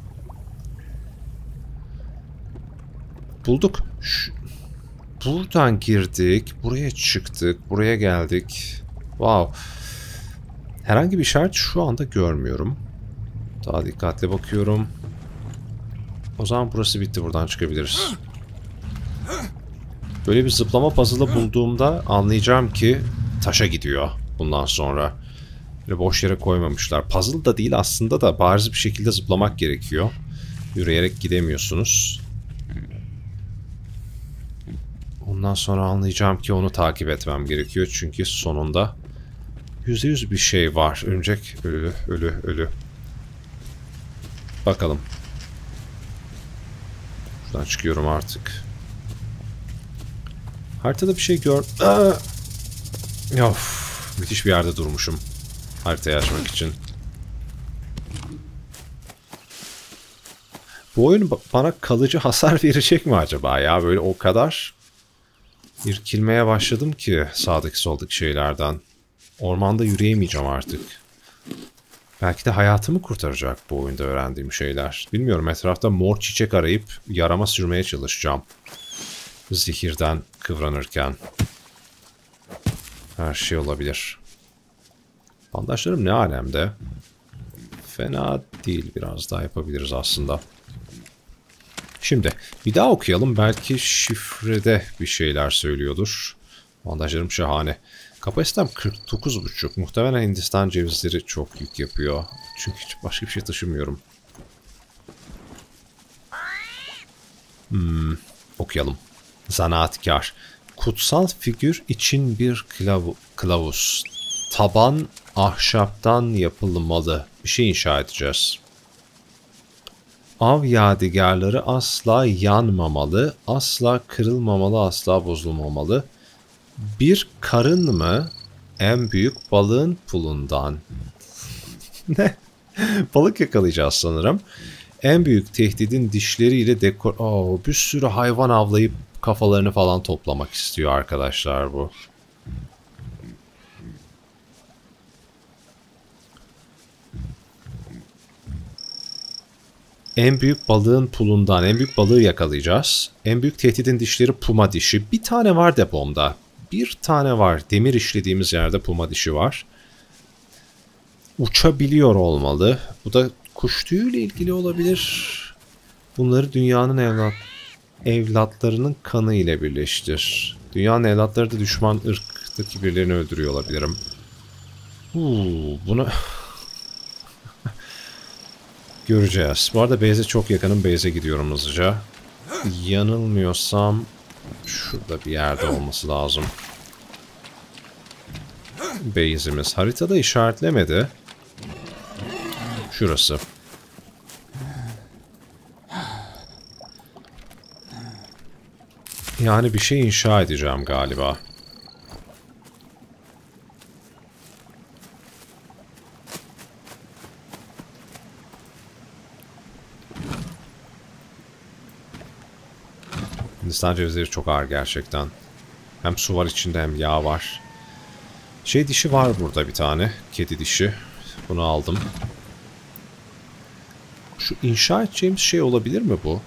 Bulduk. Şu... Buradan girdik. Buraya çıktık. Buraya geldik. Wow. Herhangi bir işaret şu anda görmüyorum. Daha dikkatli bakıyorum. O zaman burası bitti. Buradan çıkabiliriz. Böyle bir zıplama puzzle'ı bulduğumda anlayacağım ki taşa gidiyor bundan sonra. Böyle boş yere koymamışlar. Puzzle da değil aslında da bariz bir şekilde zıplamak gerekiyor. Yürüyerek gidemiyorsunuz. Ondan sonra anlayacağım ki onu takip etmem gerekiyor. Çünkü sonunda yüzde yüz bir şey var. Örümcek ölü, ölü, ölü. Bakalım. Şuradan çıkıyorum artık. Haritada bir şey gör... Aa! Of, müthiş bir yerde durmuşum. Haritayı açmak için. Bu oyun bana kalıcı hasar verecek mi acaba ya? Böyle o kadar irkilmeye başladım ki sağdaki soldaki şeylerden. Ormanda yürüyemeyeceğim artık. Belki de hayatımı kurtaracak bu oyunda öğrendiğim şeyler. Bilmiyorum, etrafta mor çiçek arayıp yarama sürmeye çalışacağım. Zehirden kıvranırken. Her şey olabilir. Bandajlarım ne alemde? Fena değil. Biraz daha yapabiliriz aslında. Şimdi bir daha okuyalım. Belki şifrede bir şeyler söylüyordur. Bandajlarım şahane. Kapasitem kırk dokuz buçuk. Muhtemelen Hindistan cevizleri çok yük yapıyor. Çünkü hiç başka bir şey taşımıyorum. Hmm, okuyalım. Zanaatkar. Kutsal figür için bir kılavu kılavuz. Taban ahşaptan yapılmalı. Bir şey inşa edeceğiz. Av yadigarları asla yanmamalı, asla kırılmamalı, asla bozulmamalı. Bir karın mı en büyük balığın pulundan? Ne? Balık yakalayacağız sanırım. En büyük tehdidin dişleriyle dekor... Oo, bir sürü hayvan avlayıp kafalarını falan toplamak istiyor arkadaşlar bu. En büyük balığın pulundan. En büyük balığı yakalayacağız. En büyük tehdidin dişleri puma dişi. Bir tane var depomda. Bir tane var. Demir işlediğimiz yerde puma dişi var. Uçabiliyor olmalı. Bu da kuş tüyüyle ilgili olabilir. Bunları dünyanın evlat, evlatlarının kanı ile birleştir. Dünyanın evlatları da düşman ırktaki birilerini öldürüyor olabilirim. Huu, bunu... Göreceğiz. Bu arada base'e çok yakınım. Base'e gidiyorum hızlıca. Yanılmıyorsam şurada bir yerde olması lazım. Base'imiz. Haritada işaretlemedi. Şurası. Yani bir şey inşa edeceğim galiba. Hindistan cevizleri çok ağır gerçekten. Hem su var içinde hem yağ var. Şey dişi var burada bir tane. Kedi dişi. Bunu aldım. Şu inşa edeceğimiz şey olabilir mi bu?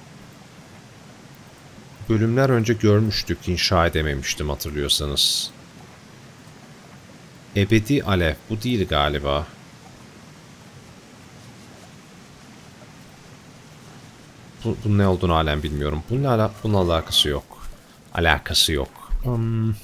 Bölümler önce görmüştük. İnşa edememiştim hatırlıyorsanız. Ebedi alev. Bu değil galiba. Bu, bunun ne olduğunu halen bilmiyorum. Bununla, ala bununla alakası yok. Alakası yok. Hmm.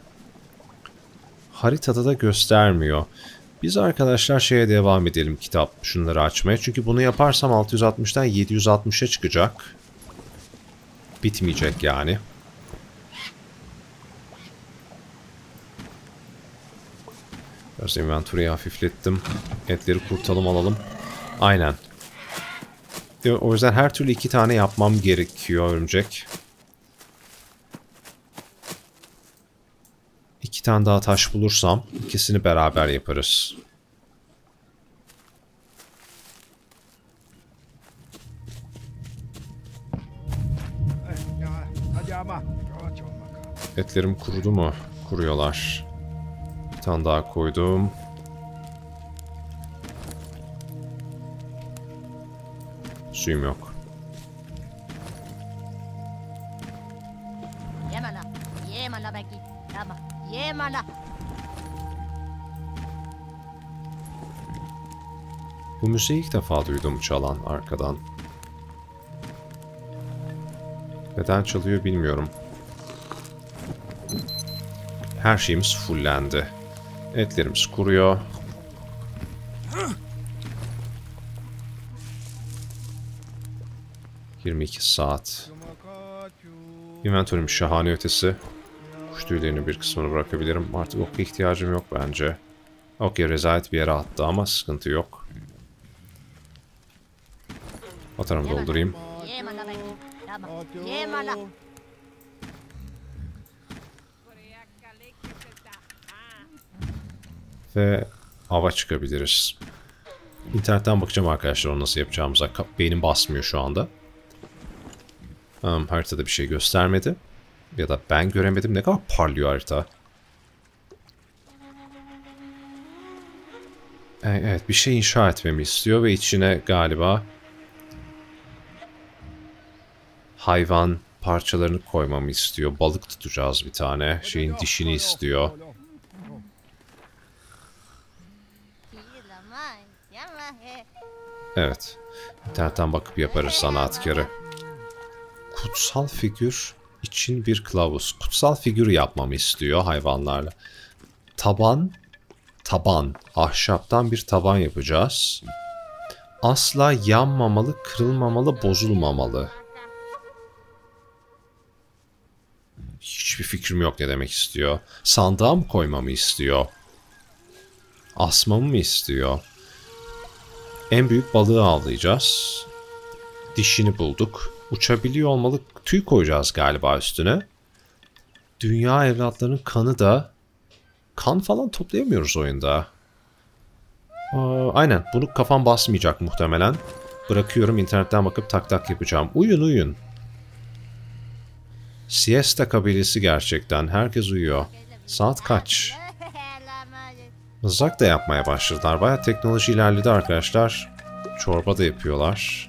Haritada da göstermiyor. Biz arkadaşlar şeye devam edelim kitap şunları açmaya. Çünkü bunu yaparsam altı yüz altmıştan yedi yüz altmışa çıkacak. Bitmeyecek yani. Biraz inventory'yi hafiflettim. Etleri kurtalım alalım. Aynen. O yüzden her türlü iki tane yapmam gerekiyor örümcek. İki tane daha taş bulursam ikisini beraber yaparız. Etlerim kurudu mu? Kuruyorlar. Bir tane daha koydum. Suyum yok. Bu müziği ilk defa duydum çalan arkadan. Neden çalıyor bilmiyorum. Her şeyimiz fullendi. Etlerimiz kuruyor. yirmi iki saat. Inventörüm şahane ötesi. Kuş tüylerinin bir kısmını bırakabilirim. Artık oka ihtiyacım yok bence. Okey, rezalet bir yere attı ama sıkıntı yok. Atarımı doldurayım. Ve hava çıkabiliriz. İnternetten bakacağım arkadaşlar onu nasıl yapacağımıza. Beynim basmıyor şu anda. Um, haritada bir şey göstermedi. Ya da ben göremedim. Ne kadar parlıyor harita. Evet, bir şey inşa etmemi istiyor ve içine galiba hayvan parçalarını koymamı istiyor. Balık tutacağız bir tane. Şeyin dişini istiyor. Evet. İnternetten bakıp yaparız sanatkarı. Kutsal figür için bir kılavuz. Kutsal figür yapmamı istiyor hayvanlarla. Taban. Taban. Ahşaptan bir taban yapacağız. Asla yanmamalı, kırılmamalı, bozulmamalı. Hiçbir fikrim yok ne demek istiyor. Sandığa mı koymamı istiyor? Asmamı mı istiyor? En büyük balığı avlayacağız. Dişini bulduk. Uçabiliyor olmalı. Tüy koyacağız galiba üstüne. Dünya evlatlarının kanı da... Kan falan toplayamıyoruz oyunda. Aa, aynen. Bunu kafam basmayacak muhtemelen. Bırakıyorum, internetten bakıp tak tak yapacağım. Uyun uyun. Siesta kabilesi gerçekten. Herkes uyuyor. Saat kaç? Mızrak da yapmaya başladılar. Bayağı teknoloji ilerledi arkadaşlar. Çorba da yapıyorlar.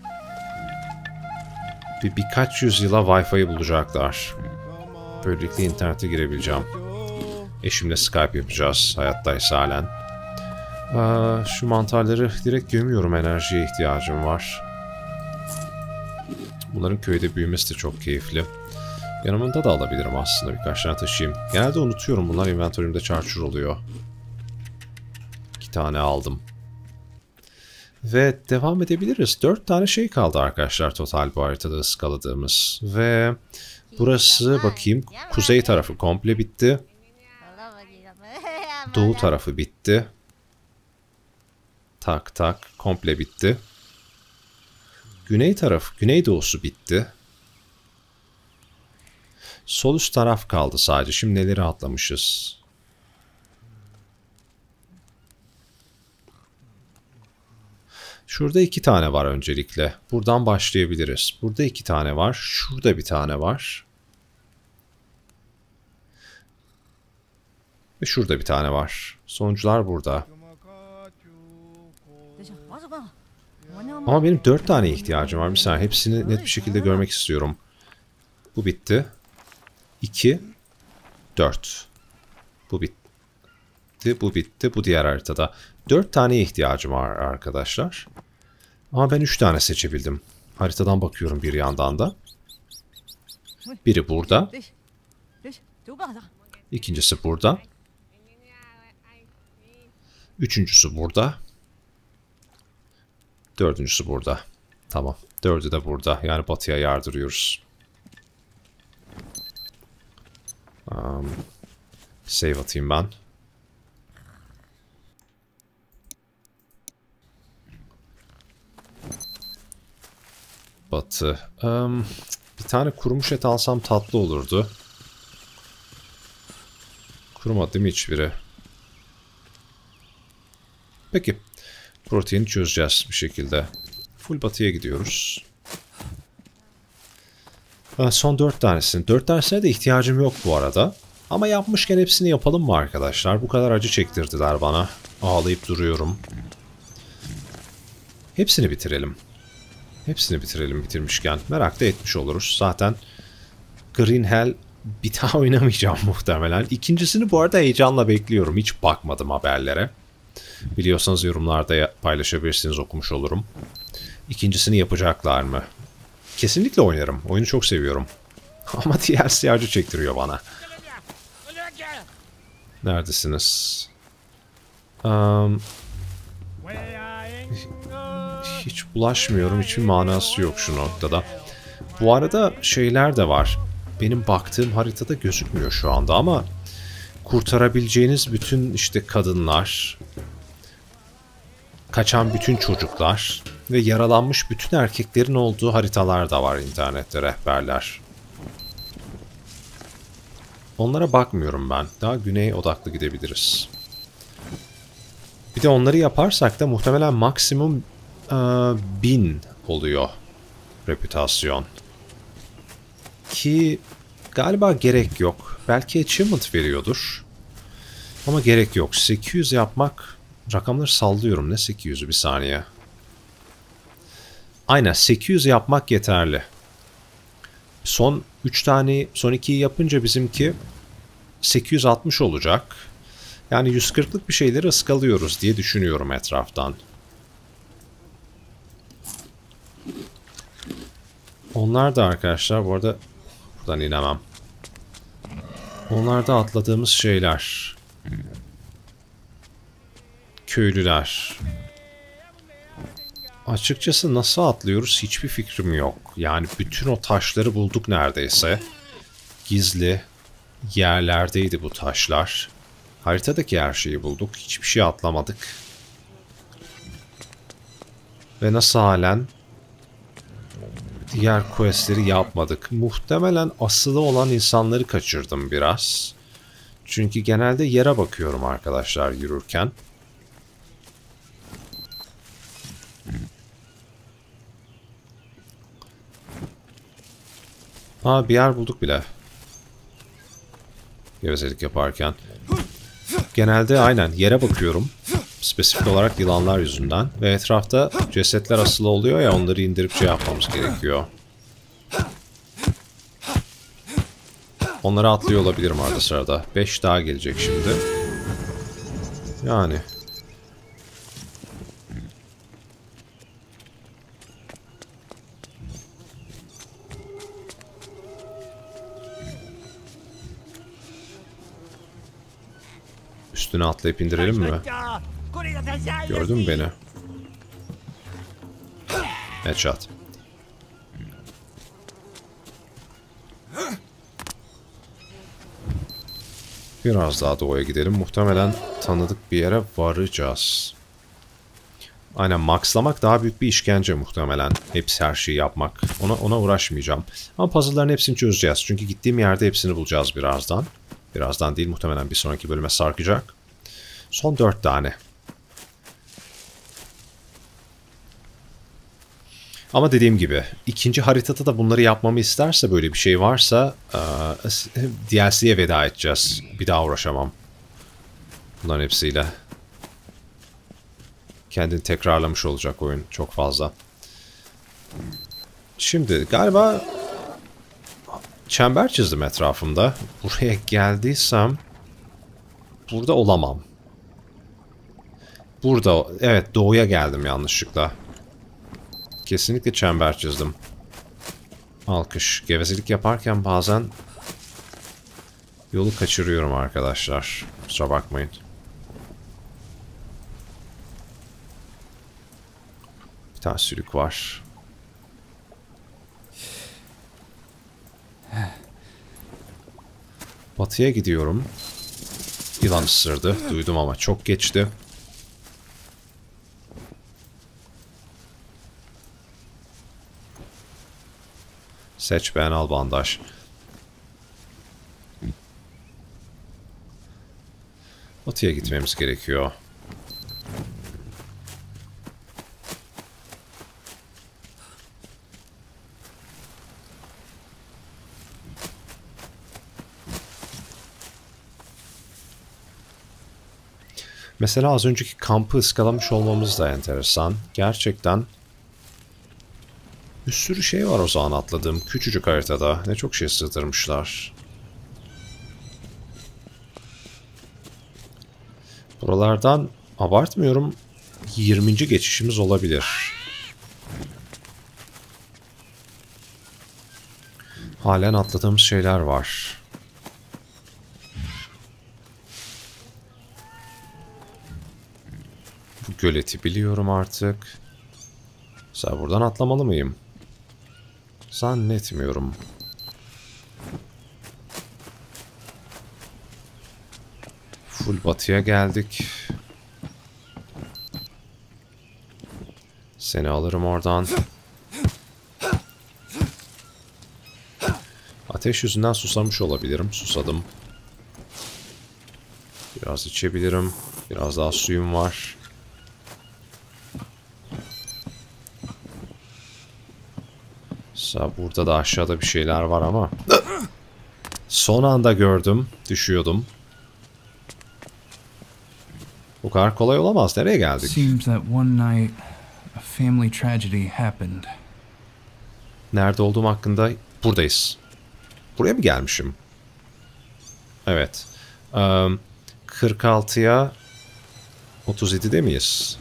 Bir, birkaç yüzyıla Wi-Fi'yi bulacaklar. Böylelikle internete girebileceğim. Eşimle Skype yapacağız. Hayattaysa halen. Aa, şu mantarları direkt gömüyorum. Enerjiye ihtiyacım var. Bunların köyde büyümesi de çok keyifli. Yanımda da alabilirim aslında. Birkaç tane taşıyayım. Genelde unutuyorum. Bunlar inventörümde çarçur oluyor. İki tane aldım. Ve devam edebiliriz. Dört tane şey kaldı arkadaşlar total bu haritada ıskaladığımız. Ve burası bakayım kuzey tarafı komple bitti. Doğu tarafı bitti. Tak tak komple bitti. Güney tarafı, güneydoğusu bitti. Sol üst taraf kaldı sadece. Şimdi neleri atlamışız? Şurada iki tane var öncelikle. Buradan başlayabiliriz. Burada iki tane var. Şurada bir tane var. Ve şurada bir tane var. Sonuçlar burada. Ama benim dört tane ihtiyacım var. Bir saniye. Hepsini net bir şekilde görmek istiyorum. Bu bitti. iki. dört. Bu bitti. Bu bitti. Bu diğer haritada. dört tane ihtiyacım var arkadaşlar. Ama ben üç tane seçebildim. Haritadan bakıyorum bir yandan da. Biri burada. İkincisi burada. Üçüncüsü burada. Dördüncüsü burada. Tamam. Dördü de burada. Yani batıya yardırıyoruz. Um, save atayım ben. Batı. Um, bir tane kurumuş et alsam tatlı olurdu. Kurumadı değil mi hiçbiri? Peki. Proteini çözeceğiz bir şekilde. Full batıya gidiyoruz. Son dört tanesini. Dört tanesine de ihtiyacım yok bu arada. Ama yapmışken hepsini yapalım mı arkadaşlar? Bu kadar acı çektirdiler bana. Ağlayıp duruyorum. Hepsini bitirelim. Hepsini bitirelim bitirmişken. Merak da etmiş oluruz. Zaten Green Hell bir daha oynamayacağım muhtemelen. İkincisini bu arada heyecanla bekliyorum. Hiç bakmadım haberlere. Biliyorsanız yorumlarda paylaşabilirsiniz, okumuş olurum. İkincisini yapacaklar mı? Kesinlikle oynarım. Oyunu çok seviyorum. Ama D L C acı çektiriyor bana. Neredesiniz? Um, hiç bulaşmıyorum. Hiçbir manası yok şu noktada. Bu arada şeyler de var. Benim baktığım haritada gözükmüyor şu anda ama kurtarabileceğiniz bütün işte kadınlar, kaçan bütün çocuklar ve yaralanmış bütün erkeklerin olduğu haritalar da var internette, rehberler. Onlara bakmıyorum ben. Daha güney odaklı gidebiliriz. Bir de onları yaparsak da muhtemelen maksimum e, bin oluyor reputasyon. Ki galiba gerek yok. Belki achievement veriyordur. Ama gerek yok. sekiz yüz yapmak... Rakamları sallıyorum. Ne sekiz yüzü bir saniye. Aynen sekiz yüz yapmak yeterli. Son üç tane, son ikiyi yapınca bizimki sekiz yüz altmış olacak. Yani yüz kırklık bir şeyleri ıskalıyoruz diye düşünüyorum etraftan. Onlar da arkadaşlar bu arada buradan inemem. Onlar da atladığımız şeyler. Köylüler. Açıkçası nasıl atlıyoruz hiçbir fikrim yok. Yani bütün o taşları bulduk neredeyse. Gizli yerlerdeydi bu taşlar. Haritadaki her şeyi bulduk. Hiçbir şey atlamadık. Ve nasıl halen diğer questleri yapmadık. Muhtemelen asılı olan insanları kaçırdım biraz. Çünkü genelde yere bakıyorum arkadaşlar yürürken. Aa, bir yer bulduk bile. Gevezelik yaparken. Genelde aynen yere bakıyorum. Spesifik olarak yılanlar yüzünden. Ve etrafta cesetler asılı oluyor ya, onları indirip şey yapmamız gerekiyor. Onları atlıyor olabilirim arada sırada. beş daha gelecek şimdi. Yani. Üstüne atlayıp indirelim mi? Gördün mü beni? Headshot. Biraz daha doğuya gidelim. Muhtemelen tanıdık bir yere varacağız. Aynen, maxlamak daha büyük bir işkence muhtemelen. Hepsi her şeyi yapmak. Ona, ona uğraşmayacağım. Ama puzzle'ların hepsini çözeceğiz. Çünkü gittiğim yerde hepsini bulacağız birazdan. Birazdan değil, muhtemelen bir sonraki bölüme sarkacak. Son dört tane. Ama dediğim gibi ikinci haritada da bunları yapmamı isterse, böyle bir şey varsa D L C'ye veda edeceğiz. Bir daha uğraşamam bunların hepsiyle. Kendini tekrarlamış olacak oyun çok fazla. Şimdi galiba çember çizdim etrafımda. Buraya geldiysem burada olamam. Burada, evet, doğuya geldim yanlışlıkla. Kesinlikle çember çizdim. Alkış. Gevezelik yaparken bazen yolu kaçırıyorum arkadaşlar. Kusura bakmayın. Bir tane sülük var. Batıya gidiyorum. Yılan ısırdı. Duydum ama çok geçti. Seç, beğen, al, bandaj. Batıya gitmemiz gerekiyor. Mesela az önceki kampı ıskalamış olmamız da enteresan. Gerçekten bir sürü şey var o zaman atladığım küçücük haritada. Ne çok şey sığdırmışlar. Buralardan abartmıyorum, yirminci geçişimiz olabilir. Halen atladığımız şeyler var. Bu göleti biliyorum artık. Mesela buradan atlamalı mıyım? Zannetmiyorum. Full batıya geldik. Seni alırım oradan. Ateş yüzünden susamış olabilirim. Susadım. Biraz içebilirim. Biraz daha suyum var. Mesela burada da aşağıda bir şeyler var ama. Son anda gördüm. Düşüyordum. Bu kadar kolay olamaz. Nereye geldik? Seems that one night a family tragedy happened. Nerede olduğum hakkında buradayız. Buraya mı gelmişim? Evet. Um, kırk altıya otuz yedide miyiz?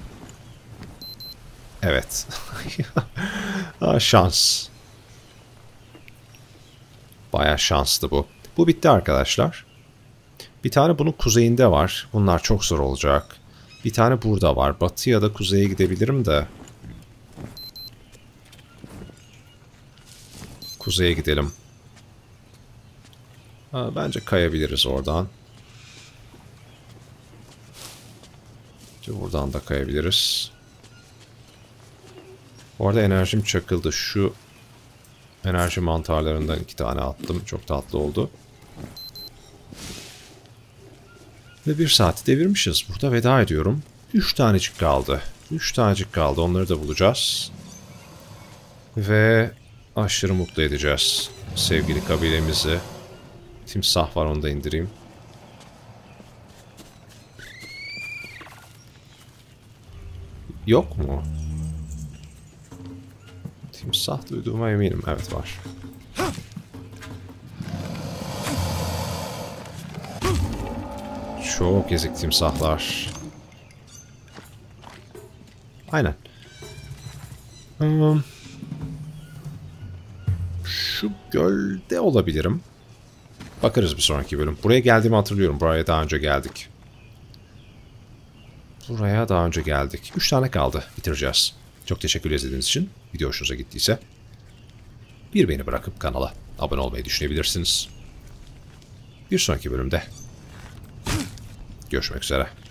Evet. Aa, şans. Bayağı şanslı bu. Bu bitti arkadaşlar. Bir tane bunun kuzeyinde var. Bunlar çok zor olacak. Bir tane burada var. Batı ya da kuzeye gidebilirim de. Kuzeye gidelim. Ha, bence kayabiliriz oradan. Buradan da kayabiliriz. Orada enerjim çakıldı. Şu enerji mantarlarından iki tane attım. Çok tatlı oldu. Ve bir saati devirmişiz. Burada veda ediyorum. Üç tanecik kaldı. Üç tanecik kaldı. Onları da bulacağız. Ve aşırı mutlu edeceğiz sevgili kabilemizi. Timsah var, onu da indireyim. Yok mu? Timsah duyduğuma eminim. Evet, var. Çok ezik timsahlar. Aynen. Hmm. Şu gölde olabilirim. Bakarız bir sonraki bölüm. Buraya geldiğimi hatırlıyorum. Buraya daha önce geldik. Buraya daha önce geldik. Üç tane kaldı. Bitireceğiz. Çok teşekkür izlediğiniz için. Video hoşunuza gittiyse bir beğeni bırakıp kanala abone olmayı düşünebilirsiniz. Bir sonraki bölümde görüşmek üzere.